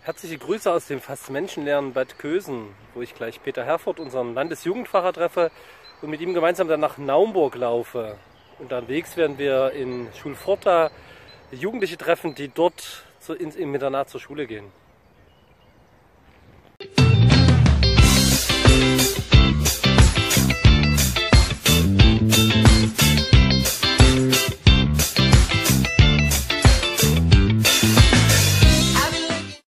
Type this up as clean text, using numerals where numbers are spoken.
Herzliche Grüße aus dem fast menschenleeren Bad Kösen, wo ich gleich Peter Herford, unseren Landesjugendpfarrer, treffe und mit ihm gemeinsam dann nach Naumburg laufe. Unterwegs werden wir in Schulforta Jugendliche treffen, die dort ins Internat zur Schule gehen.